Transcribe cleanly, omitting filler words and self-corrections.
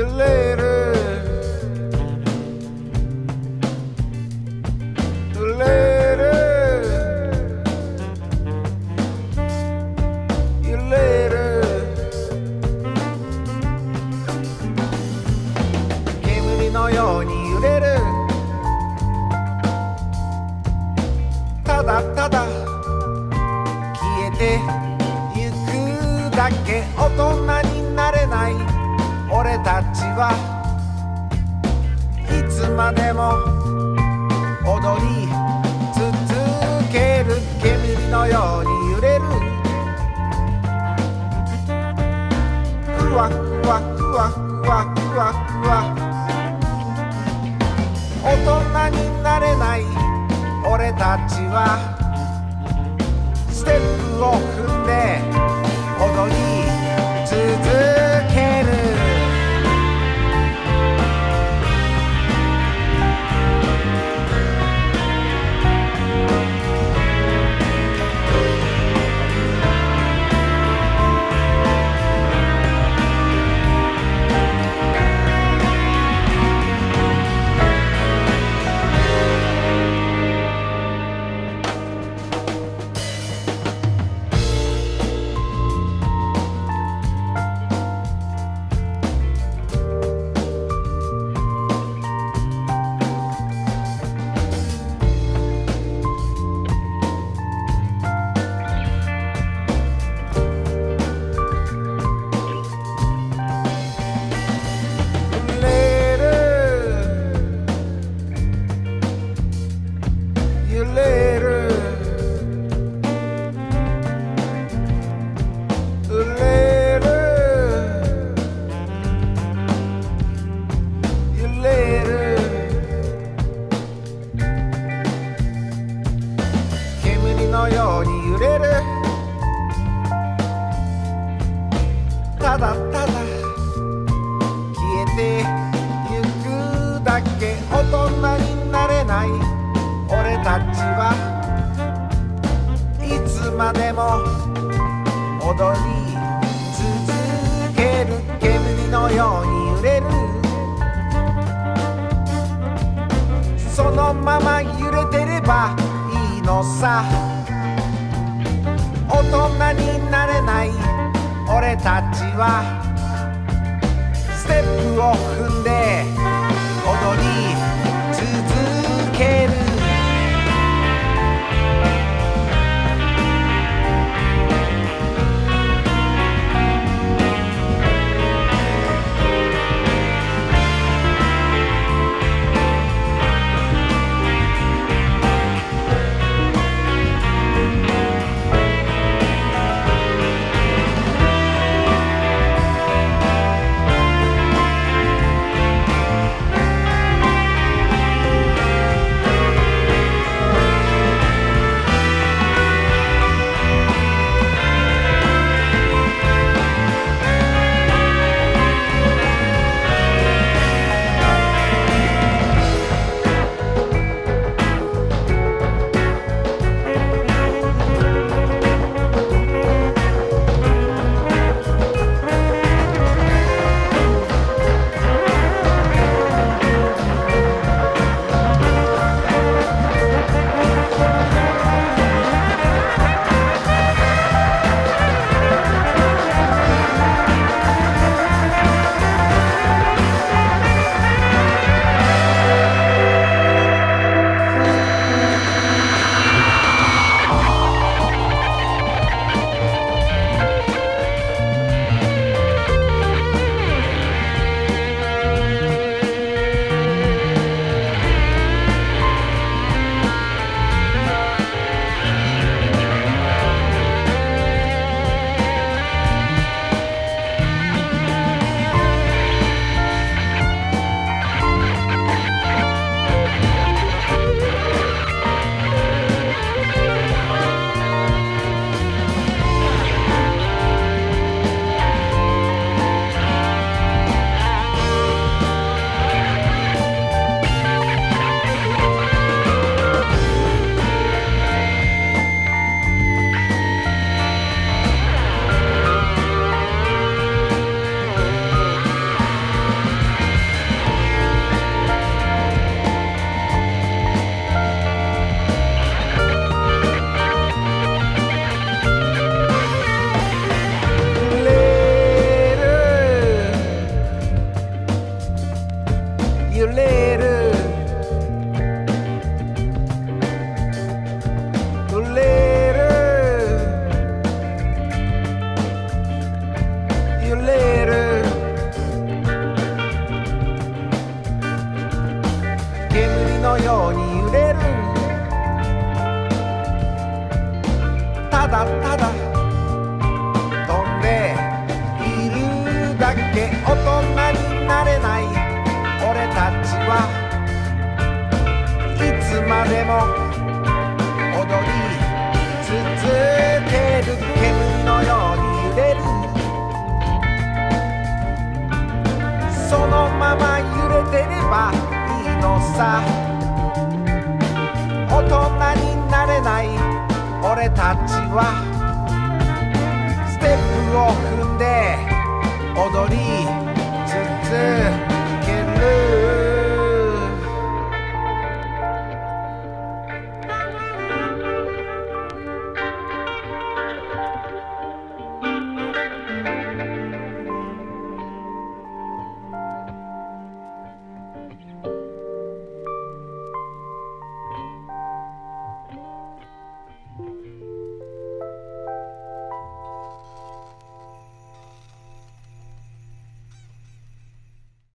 れる揺れる揺れる煙のように揺れるただただ消えてゆくだけ大人になれない俺たちはいつまでも踊り続ける煙のように揺れるふわふわふわふわふわふわ大人になれない俺たちはステップを踏んで踊り続けるのように揺れるただただ消えてゆくだけ大人になれない俺たちはいつまでも踊り続ける煙のように揺れるそのまま揺れてればいいのさ大人になれない俺たちはステップを踏んで踊り続ける揺れる揺れる揺れる煙のように揺れるただただ飛んでいるだけ大人になれない俺たちはいつまでも踊り続ける煙のように揺れるそのまま揺れてればいいのさ大人になれない俺たちはステップを踏んで踊り続ける